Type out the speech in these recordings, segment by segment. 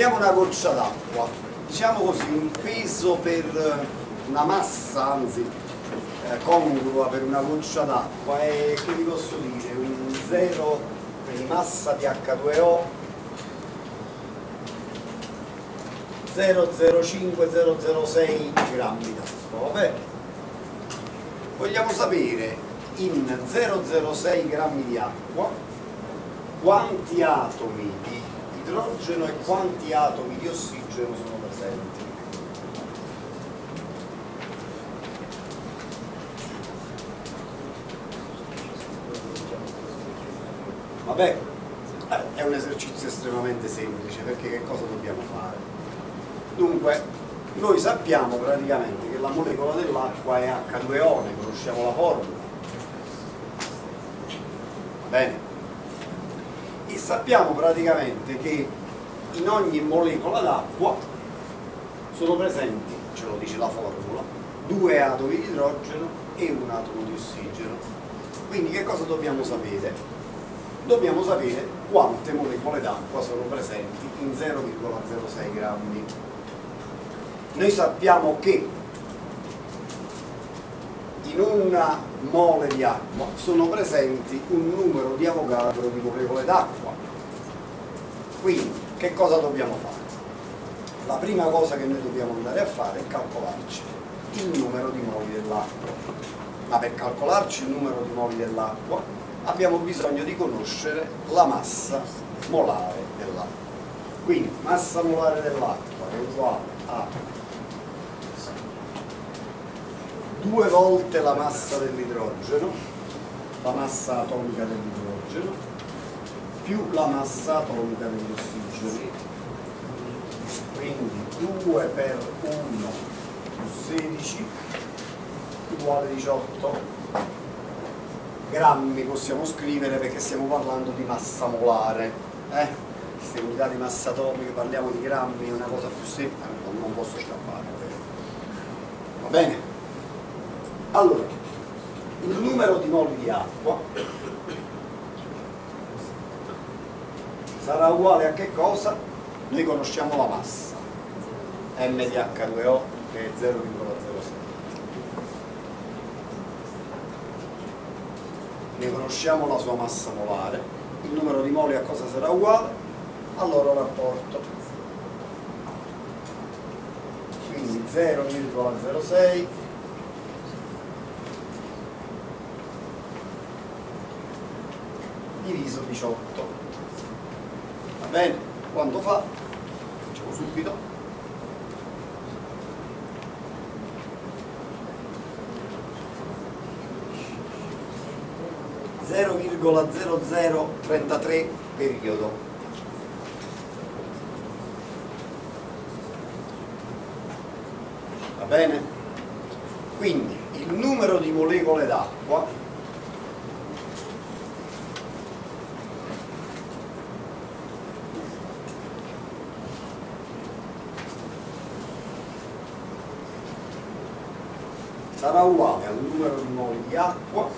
Prendiamo una goccia d'acqua, diciamo così, un peso per una massa, anzi congrua per una goccia d'acqua è, che vi posso dire, un 0 di massa di H2O 0,05-0,06 grammi d'acqua. Vabbè, vogliamo sapere in 0,06 grammi di acqua quanti atomi di idrogeno e quanti atomi di ossigeno sono presenti. Vabbè, è un esercizio estremamente semplice, perché che cosa dobbiamo fare? Dunque, noi sappiamo praticamente che la molecola dell'acqua è H2O, ne conosciamo la formula. Va bene? E sappiamo praticamente che in ogni molecola d'acqua sono presenti, ce lo dice la formula, 2 atomi di idrogeno e 1 atomo di ossigeno. Quindi che cosa dobbiamo sapere? Dobbiamo sapere quante molecole d'acqua sono presenti in 0,06 grammi. Noi sappiamo che in una mole di acqua sono presenti un numero di Avogadro di molecole d'acqua. Quindi che cosa dobbiamo fare? La prima cosa che noi dobbiamo andare a fare è calcolarci il numero di moli dell'acqua. Ma per calcolarci il numero di moli dell'acqua abbiamo bisogno di conoscere la massa molare dell'acqua. Quindi massa molare dell'acqua è uguale a 2 volte la massa dell'idrogeno, la massa atomica dell'idrogeno, più la massa atomica dell'ossigeno. Quindi 2 per 1 più 16 uguale 18 grammi possiamo scrivere, perché stiamo parlando di massa molare. Queste unità di massa atomica, parliamo di grammi, è una cosa più semplice, non posso scappare. Va bene? Allora, il numero di moli di acqua sarà uguale a che cosa? Noi conosciamo la massa, M di H2O, che è 0,06. Ne conosciamo la sua massa molare, il numero di moli a cosa sarà uguale? Al loro rapporto. Quindi 0,06 diviso 18. Va bene? Quanto fa? Facciamo subito. 0,0033 periodo. Va bene? Quindi il numero di molecole d'acqua sarà uguale al numero di moli di acqua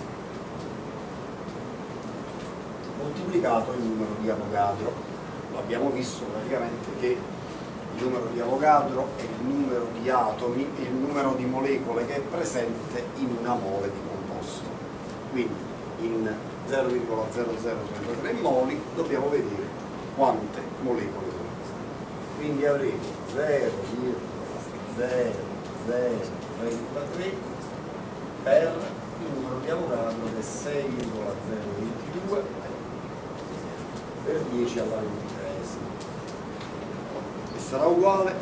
moltiplicato il numero di Avogadro. Lo abbiamo visto praticamente che il numero di Avogadro è il numero di atomi e il numero di molecole che è presente in una mole di composto. Quindi in 0,0033 moli dobbiamo vedere quante molecole sono presenti. Quindi avremo 0,0033 per il numero di Avogadro che è 6,022 per 10 alla 23esima, e sarà uguale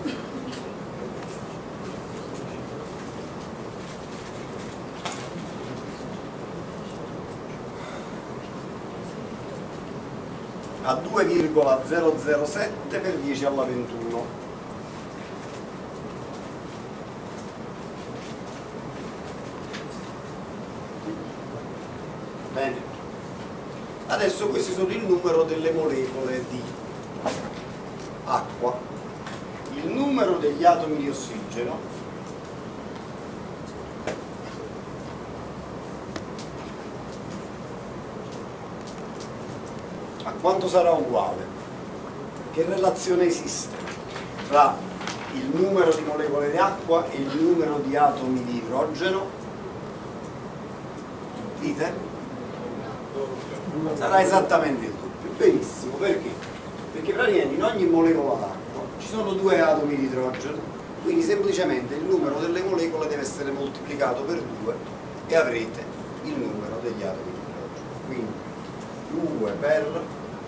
a 2,007 per 10 alla 21. Bene. Adesso questi sono il numero delle molecole di acqua. Il numero degli atomi di ossigeno a quanto sarà uguale? Che relazione esiste? fra il numero di molecole di acqua e il numero di atomi di idrogeno? Dite? Sarà esattamente il doppio. Benissimo, perché? Perché praticamente in ogni molecola d'acqua ci sono 2 atomi di idrogeno, quindi semplicemente il numero delle molecole deve essere moltiplicato per 2 e avrete il numero degli atomi di idrogeno. Quindi 2 per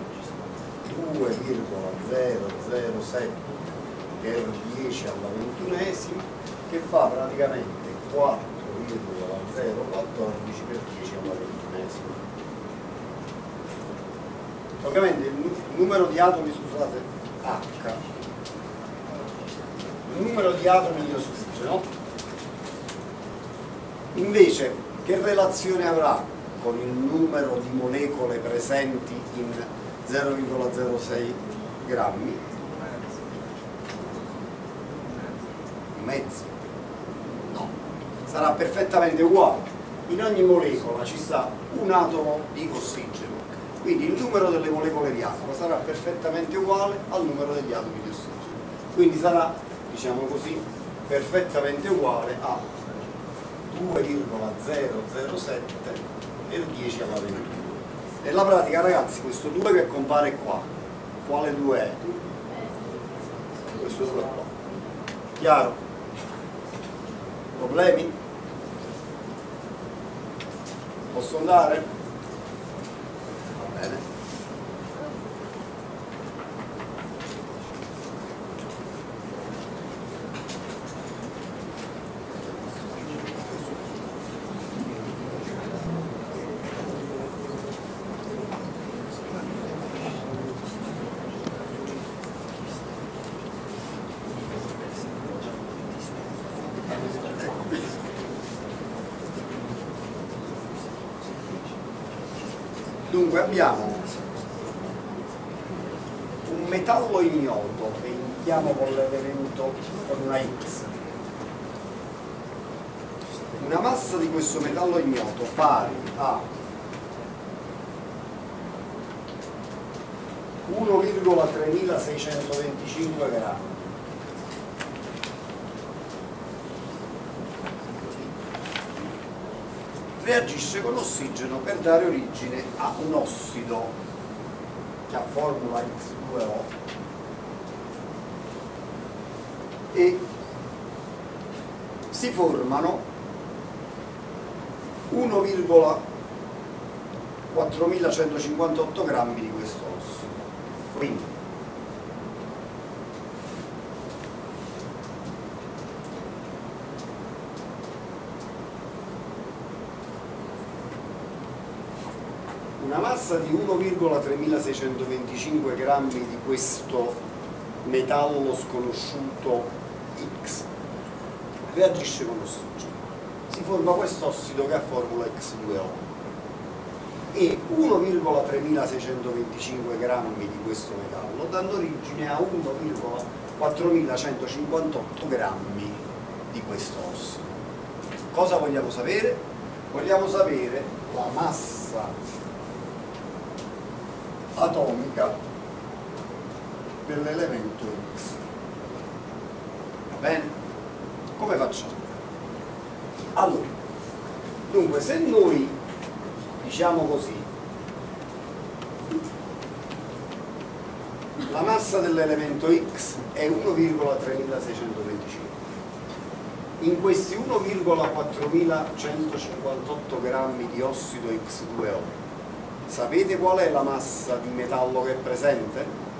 2,007 per 10 alla 21esima, che fa praticamente 4,014 per 10 alla 21esima. Ovviamente il numero di atomi, scusate, H, il numero di atomi di ossigeno, invece, che relazione avrà con il numero di molecole presenti in 0,06 grammi? Mezzo. No, sarà perfettamente uguale. In ogni molecola ci sta un atomo di ossigeno, quindi il numero delle molecole di acqua sarà perfettamente uguale al numero degli atomi di ossigeno, quindi sarà, diciamo così, perfettamente uguale a 2,007 per 10 alla 21. Nella pratica, ragazzi, questo 2 che compare qua, quale 2 è? Questo 2 qua. Chiaro? Problemi? Posso andare? Va bene. Dunque abbiamo un metallo ignoto che indichiamo con l'elemento con una X. Una massa di questo metallo ignoto pari a 1,3625 grammi. Reagisce con ossigeno per dare origine a un ossido che ha formula X2O e si formano 1,4158 grammi di questo ossido. Quindi una massa di 1,3625 grammi di questo metallo sconosciuto X reagisce con ossigeno, si forma quest'ossido che ha formula X2O e 1,3625 grammi di questo metallo danno origine a 1,4158 grammi di questo ossido. Cosa vogliamo sapere? Vogliamo sapere la massa atomica dell'elemento X. Va bene? Come facciamo? Allora, dunque, se noi diciamo così, la massa dell'elemento X è 1,3625, in questi 1,4158 grammi di ossido X2O sapete qual è la massa di metallo che è presente?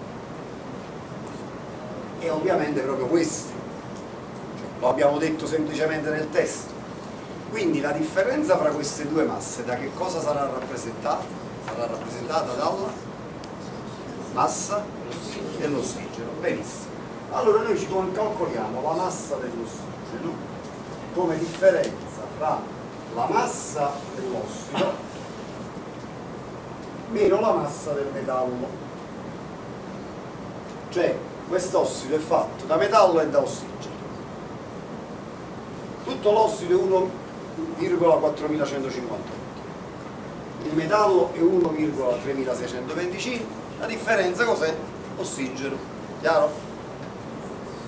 È ovviamente proprio questa, lo abbiamo detto semplicemente nel testo. Quindi la differenza fra queste due masse da che cosa sarà rappresentata? Sarà rappresentata dalla massa dell'ossigeno. Benissimo. Allora noi ci calcoliamo la massa dell'ossigeno come differenza fra la massa dell'ossido meno la massa del metallo. Cioè, quest'ossido è fatto da metallo e da ossigeno. Tutto l'ossido è 1,4158, il metallo è 1,3625, la differenza cos'è? Ossigeno. Chiaro?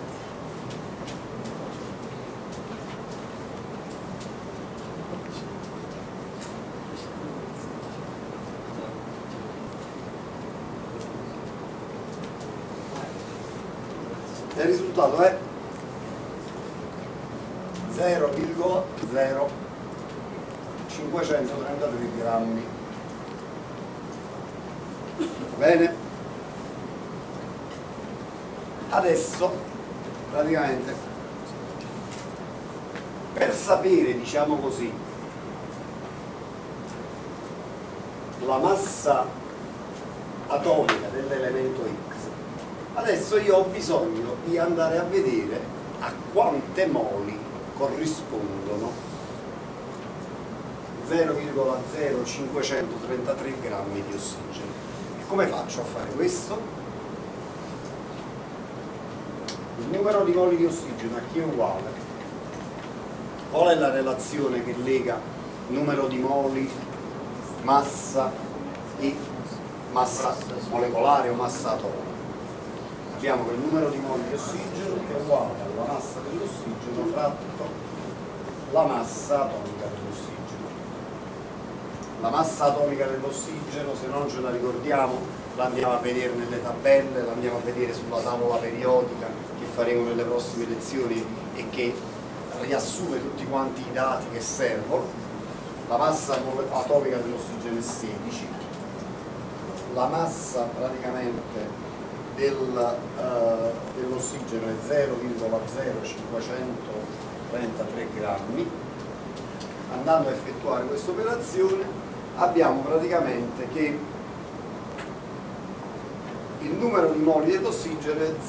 il risultato è 0,0533 grammi. Va bene? Adesso praticamente per sapere, diciamo così, la massa atomica dell'elemento X, adesso io ho bisogno di andare a vedere a quante moli corrispondono 0,0533 grammi di ossigeno. E come faccio a fare questo? Il numero di moli di ossigeno a chi è uguale? Qual è la relazione che lega numero di moli, massa e massa molecolare o massa atomica? Abbiamo che il numero di moli di ossigeno è uguale alla massa dell'ossigeno fratto la massa atomica dell'ossigeno. La massa atomica dell'ossigeno, se non ce la ricordiamo, la andiamo a vedere nelle tabelle, la andiamo a vedere sulla tavola periodica che faremo nelle prossime lezioni e che riassume tutti quanti i dati che servono. La massa atomica dell'ossigeno è 16, la massa praticamente dell'ossigeno è 0,0533 grammi. Andando a effettuare questa operazione abbiamo praticamente che il numero di moli dell'ossigeno è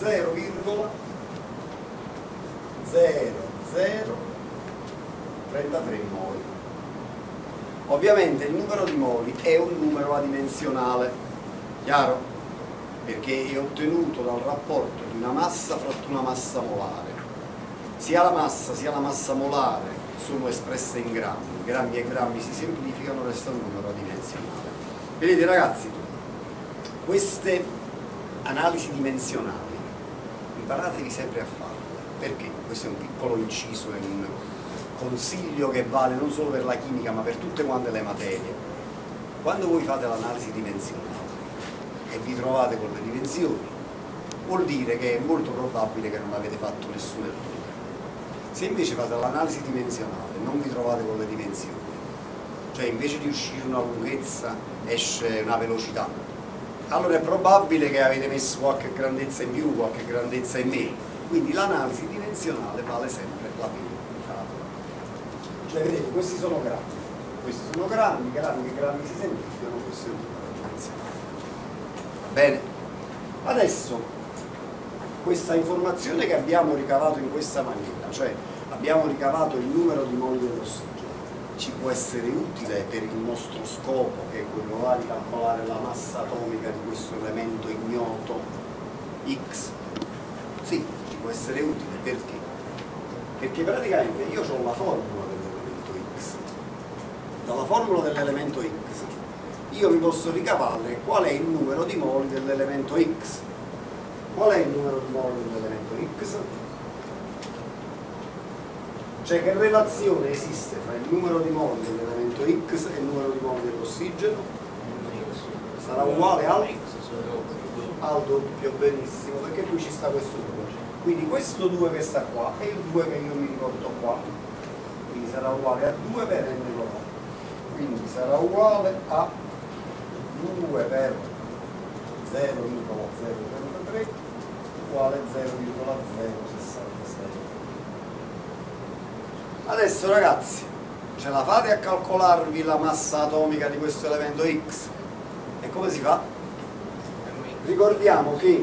0,0033 moli. Ovviamente il numero di moli è un numero adimensionale, chiaro? Perché è ottenuto dal rapporto di una massa fratto una massa molare. Sia la massa molare sono espresse in grammi, grammi e grammi si semplificano, resta un numero adimensionale. Vedete ragazzi, queste analisi dimensionali imparatevi sempre a farle, perché questo è un piccolo inciso, è un consiglio che vale non solo per la chimica ma per tutte quante le materie. Quando voi fate l'analisi dimensionale e vi trovate con le dimensioni, vuol dire che è molto probabile che non avete fatto nessun errore. Se invece fate l'analisi dimensionale e non vi trovate con le dimensioni, cioè invece di uscire una lunghezza esce una velocità, allora è probabile che avete messo qualche grandezza in più, qualche grandezza in meno. Quindi l'analisi dimensionale vale sempre la pena. Cioè vedete, questi sono grammi, grammi che grammi si semplificano, questo è un numero dimensionale. Va bene? Adesso questa informazione che abbiamo ricavato in questa maniera, cioè abbiamo ricavato il numero di moli dell'ossigeno, ci può essere utile per il nostro scopo, che è quello là di calcolare la massa atomica di questo elemento ignoto X? Sì, ci può essere utile, perché? Perché praticamente io ho la formula dell'elemento X. Dalla formula dell'elemento X io mi posso ricavare qual è il numero di moli dell'elemento X. Qual è il numero di moli dell'elemento X? Cioè che relazione esiste tra il numero di moli dell'elemento X e il numero di moli dell'ossigeno? Sarà uguale al doppio, benissimo, perché qui ci sta questo 2. Quindi questo 2 che sta qua è il 2 che io mi ricordo qua. Quindi sarà uguale a 2 per n log. Quindi sarà uguale a 2 per 0,033 uguale 0,066. Adesso ragazzi, ce la fate a calcolarvi la massa atomica di questo elemento X? E come si fa? Ricordiamo che...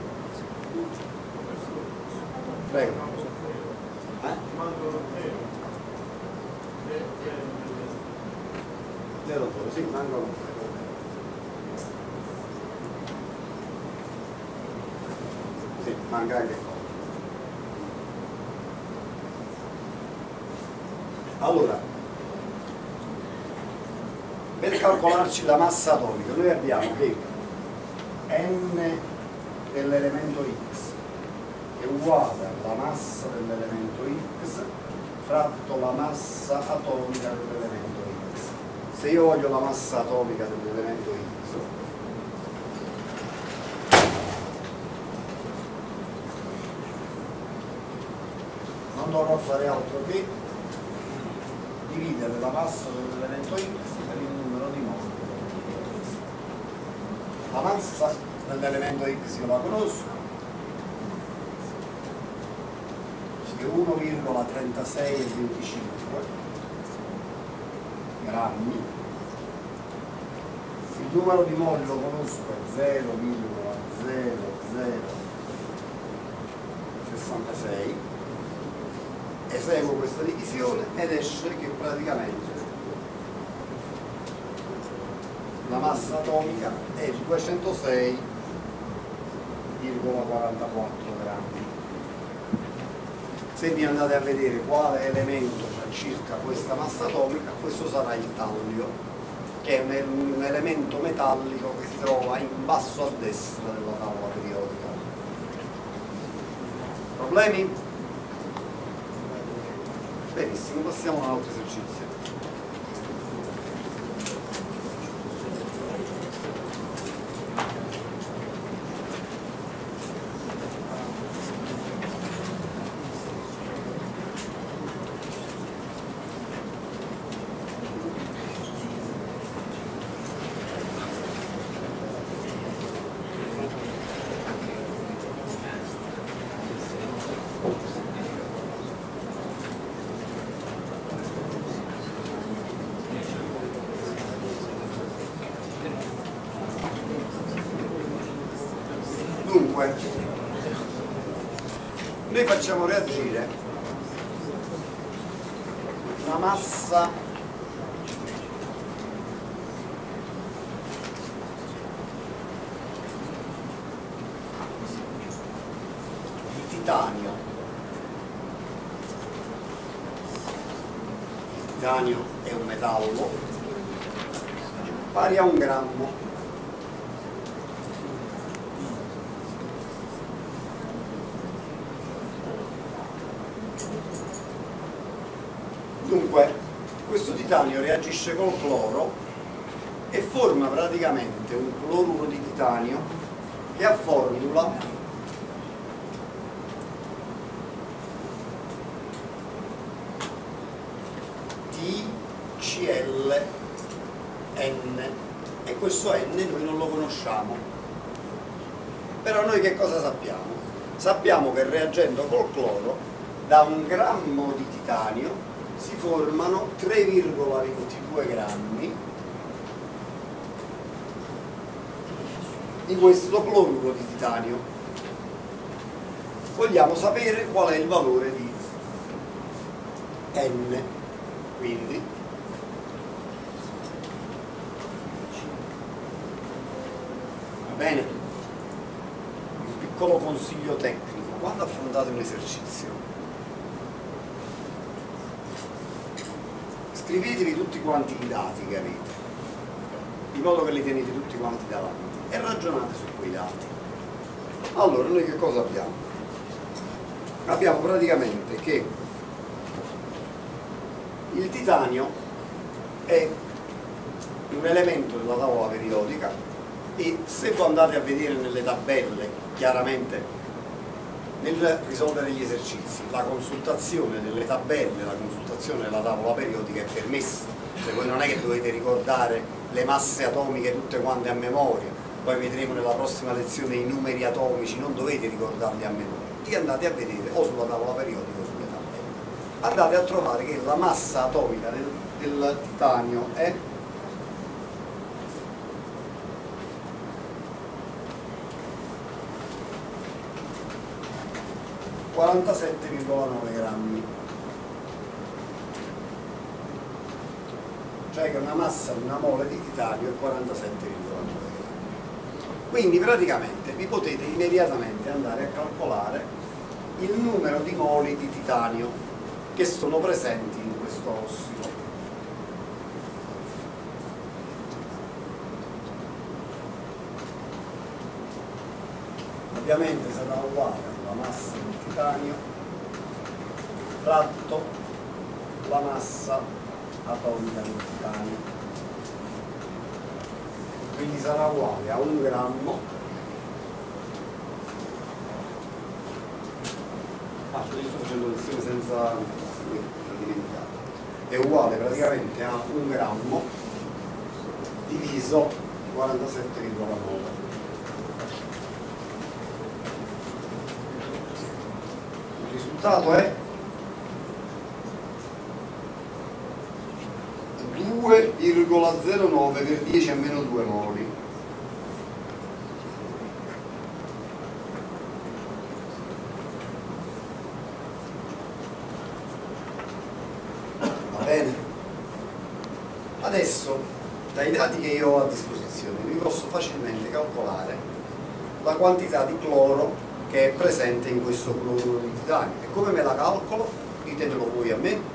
Prego. Zero, sì, mancano. Sì, manca anche qua. Allora, per calcolarci la massa atomica noi abbiamo che n dell'elemento X è uguale alla massa dell'elemento X fratto la massa atomica dell'elemento X. Se io voglio la massa atomica dell'elemento X, non dovrò fare altro che dividere la massa dell'elemento X per il numero di mole. La massa dell'elemento X io la conosco, che è 1,3625 grammi. Il numero di mole lo conosco, è 0,0066. Eseguo questa divisione ed esce che praticamente la massa atomica è 206,44 grammi. Se vi andate a vedere quale elemento c'è circa questa massa atomica, questo sarà il tallio, che è un elemento metallico che si trova in basso a destra della tavola periodica. Problemi? Benissimo, passiamo a un altro esercizio. Dunque, noi facciamo reagire una massa di titanio. Il titanio è un metallo pari a 1 grammo. Dunque, questo titanio reagisce col cloro e forma praticamente un cloruro di titanio che ha formula TClN, e questo N noi non lo conosciamo. Però noi che cosa sappiamo? Sappiamo che reagendo col cloro da 1 grammo di titanio si formano 3,22 grammi di questo cloruro di titanio. Vogliamo sapere qual è il valore di N, quindi va bene? Un piccolo consiglio tecnico: quando affrontate un esercizio, scrivetevi tutti quanti i dati che avete, in modo che li tenete tutti quanti davanti e ragionate su quei dati. Allora, noi che cosa abbiamo? Abbiamo praticamente che il titanio è un elemento della tavola periodica e se voi andate a vedere nelle tabelle, chiaramente nel risolvere gli esercizi, la consultazione delle tabelle, la consultazione della tavola periodica è permessa, cioè voi non è che dovete ricordare le masse atomiche tutte quante a memoria, poi vedremo nella prossima lezione i numeri atomici, non dovete ricordarli a memoria, li andate a vedere o sulla tavola periodica o sulle tabelle. Andate a trovare che la massa atomica del titanio è 47,9 grammi, cioè che una massa di una mole di titanio è 47,9 grammi. Quindi praticamente vi potete immediatamente andare a calcolare il numero di moli di titanio che sono presenti in questo ossido. Ovviamente sarà uguale la massa del titanio fratto la massa atomica del titanio, quindi sarà uguale a 1 grammo sto facendo lezione senza dimenticare. È uguale praticamente a 1 grammo diviso 47,9. Il risultato è 2,09 per 10 a meno 2 moli. Va bene? Adesso, dai dati che io ho a disposizione, vi posso facilmente calcolare la quantità di cloro che è presente in questo cloruro di titanio. E come me la calcolo? Ditemelo voi a me.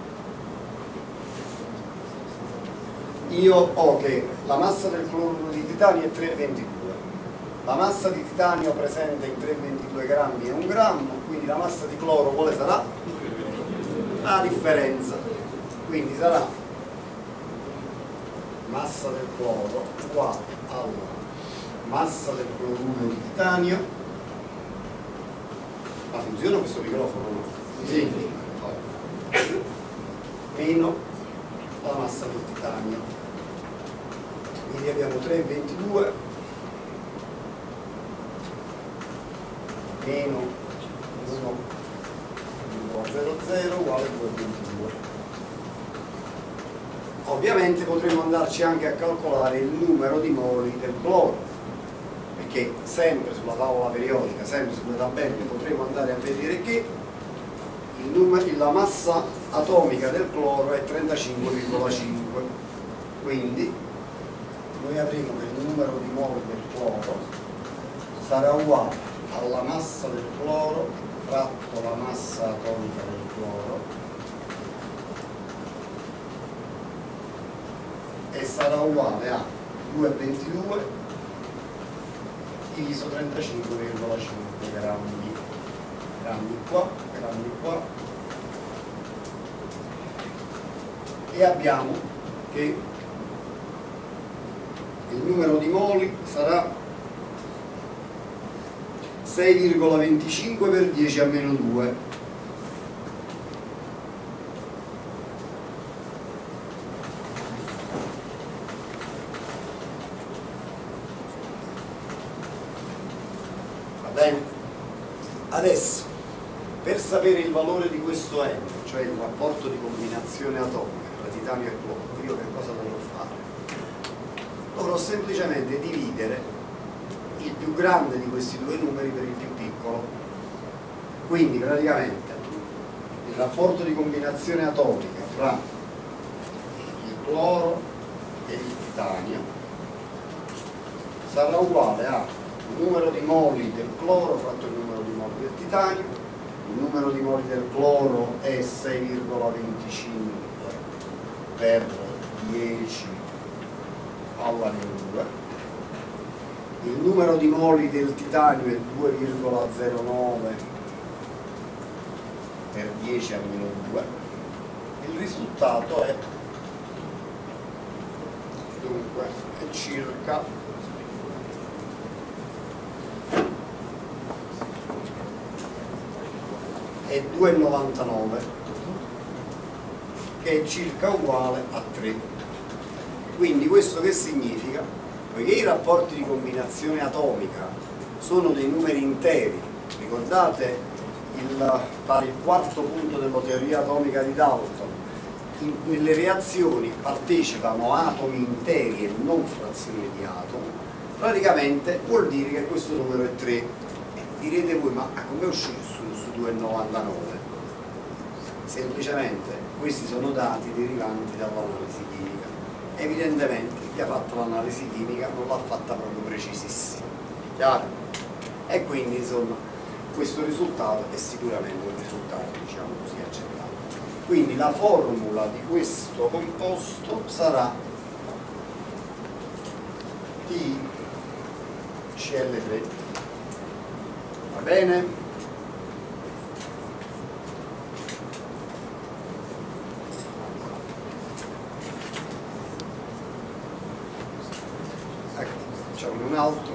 Io ho che la massa del cloruro di titanio è 3,22, la massa di titanio presente in 3,22 grammi è 1 grammo, quindi la massa di cloro quale sarà? La differenza, quindi sarà massa del cloro uguale alla massa del cloruro di titanio. Ma funziona questo microfono? Sì. Meno la massa del titanio, quindi abbiamo 3,22 meno 1,00 uguale 2,22. Ovviamente potremmo andarci anche a calcolare il numero di moli del cloro, perché sempre sulla tavola periodica, sempre sulle tabelle potremo andare a vedere che la massa atomica del cloro è 35,5, quindi noi avremo che il numero di mol del cloro sarà uguale alla massa del cloro fratto la massa atomica del cloro, e sarà uguale a 2,22 diviso 35,5 grammi qua, e abbiamo che il numero di moli sarà 6,25 per 10 a meno 2. Va bene? Adesso, per sapere il valore di questo N, cioè il rapporto di combinazione atomica tra titanio e cloro, io che cosa dovrò fare? Dovrò semplicemente dividere il più grande di questi due numeri per il più piccolo. Quindi praticamente il rapporto di combinazione atomica fra il cloro e il titanio sarà uguale al numero di moli del cloro fratto il numero di moli del titanio. Il numero di moli del cloro è 6,25 per 10 alla meno 2. Il numero di moli del titanio è 2,09 per 10 a meno 2. Il risultato è dunque è circa è 2,99, che è circa uguale a 3. Quindi questo che significa? Poiché i rapporti di combinazione atomica sono dei numeri interi, ricordate il quarto punto della teoria atomica di Dalton, nelle reazioni partecipano atomi interi e non frazioni di atomo, praticamente vuol dire che questo numero è 3. E direte voi, ma come è uscito su 2,99? Semplicemente questi sono dati derivanti dall'analisi chimica. Evidentemente chi ha fatto l'analisi chimica non l'ha fatta proprio precisissima, chiaro? E quindi insomma questo risultato è sicuramente un risultato, diciamo così, accettabile. Quindi la formula di questo composto sarà TCl3. Va bene? Facciamo un altro.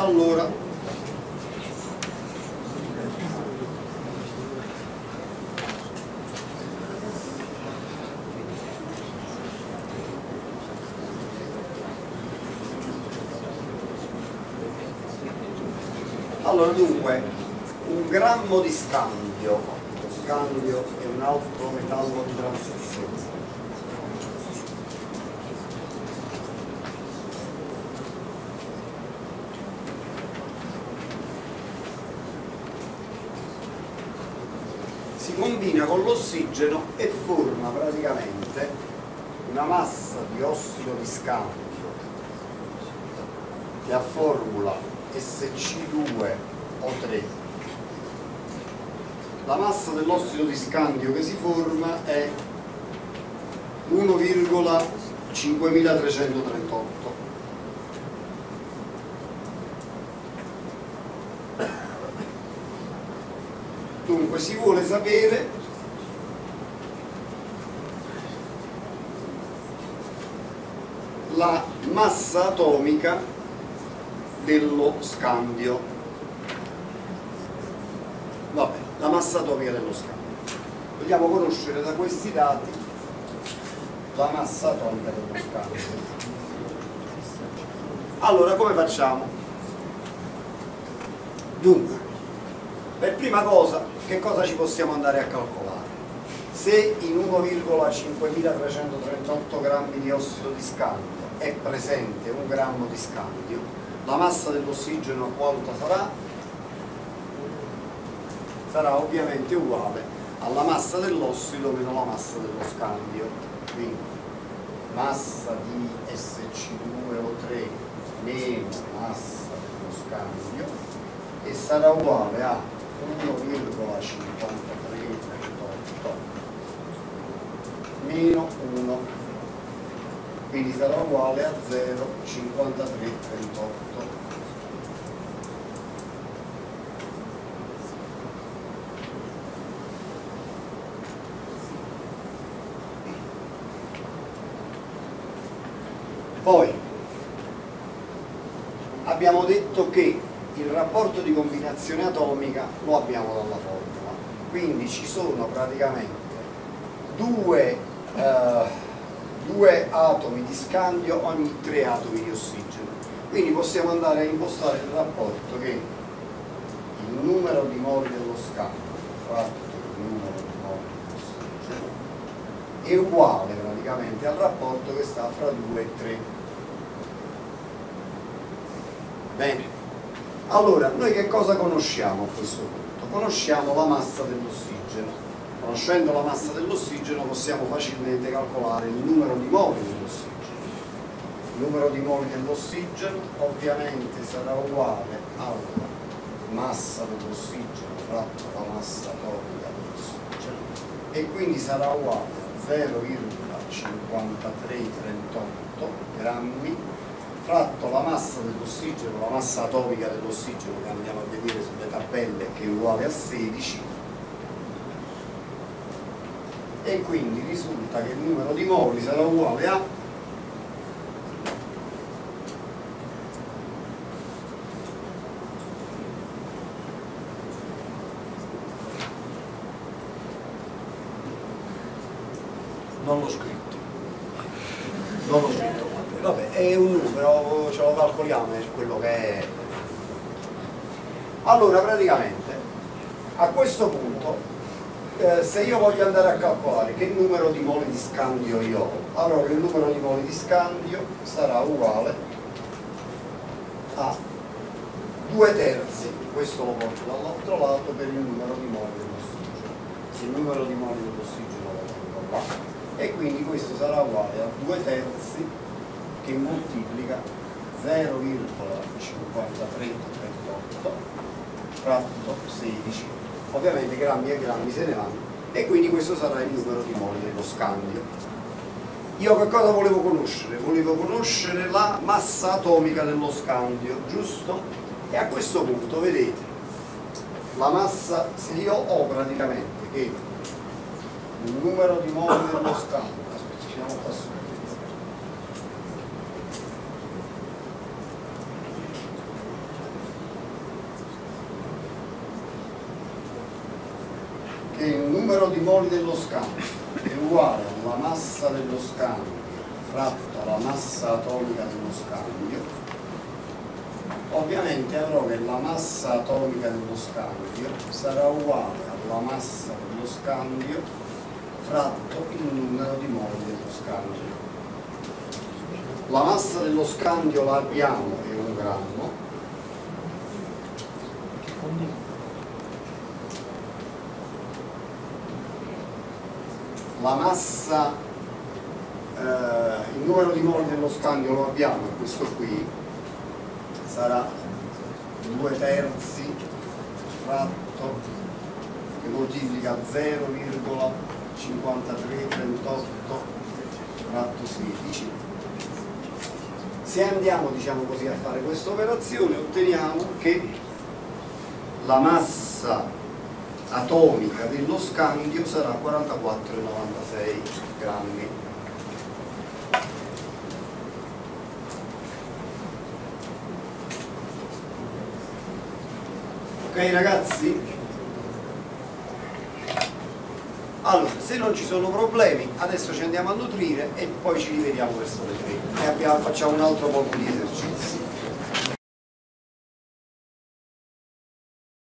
Allora, dunque, un grammo di scambio, lo scambio è un altro metallo di transizione. Si combina con l'ossigeno e forma praticamente una massa di ossido di scambio che ha formula SC2O3. La massa dell'ossido di scambio che si forma è 1,5338. Dunque si vuole sapere la massa atomica dello scambio. Vabbè, la massa atomica dello scambio. Vogliamo conoscere da questi dati la massa atomica dello scambio. Allora, come facciamo? Dunque, per prima cosa, che cosa ci possiamo andare a calcolare? Se in 1,5338 grammi di ossido di scambio è presente un grammo di scambio, la massa dell'ossigeno quanta sarà? Sarà ovviamente uguale alla massa dell'ossido meno la massa dello scambio. Quindi massa di SC2O3 meno massa dello scambio, e sarà uguale a 1,5338 meno 1, quindi sarà uguale a 0,5338. Poi abbiamo detto che il rapporto di combinazione atomica lo abbiamo dalla formula, quindi ci sono praticamente due atomi di scambio ogni 3 atomi di ossigeno, quindi possiamo andare a impostare il rapporto che il numero di moli dello scambio fratto il numero di moli dell'ossigeno è uguale praticamente al rapporto che sta fra 2 e 3. Bene, allora noi che cosa conosciamo a questo punto? Conosciamo la massa dell'ossigeno. Conoscendo la massa dell'ossigeno possiamo facilmente calcolare il numero di moli dell'ossigeno. Il numero di moli dell'ossigeno ovviamente sarà uguale alla massa dell'ossigeno fratto la massa atomica dell'ossigeno, e quindi sarà uguale a 0,5338 grammi fratto la massa dell'ossigeno, la massa atomica dell'ossigeno che andiamo a vedere sulle tabelle, che è uguale a 16, e quindi risulta che il numero di moli sarà uguale a non l'ho scritto, vabbè, è un numero, ce lo calcoliamo, è quello che è. Allora praticamente a questo punto se io voglio andare a calcolare che numero di moli di scambio io ho, allora il numero di moli di scambio sarà uguale a 2/3, questo lo porto dall'altro lato, per il numero di moli dell'ossigeno. Il numero di moli dell'ossigeno lo tengo qua, e quindi questo sarà uguale a 2/3 che moltiplica 0,5338 fratto 16. Ovviamente grammi e grammi se ne vanno, e quindi questo sarà il numero di moli dello scambio. Io che cosa volevo conoscere? Volevo conoscere la massa atomica dello scambio, giusto? E a questo punto vedete la massa, se io ho praticamente che il numero di moli dello scambio, aspetta, qua su, numero di moli dello scambio è uguale alla massa dello scambio fratto la massa atomica dello scambio, ovviamente avrò che la massa atomica dello scambio sarà uguale alla massa dello scambio fratto il numero di moli dello scambio. La massa dello scambio la abbiamo, è 1 grammo. La massa, il numero di moli dello scambio lo abbiamo, questo qui sarà 2/3 fratto che moltiplica 0,5338 fratto 16. Se andiamo, diciamo così, a fare questa operazione, otteniamo che la massa atomica dello scambio sarà 44,96 grammi. Ok ragazzi? Allora, se non ci sono problemi, adesso ci andiamo a nutrire e poi ci rivediamo verso le 3 e facciamo un altro po' di esercizi.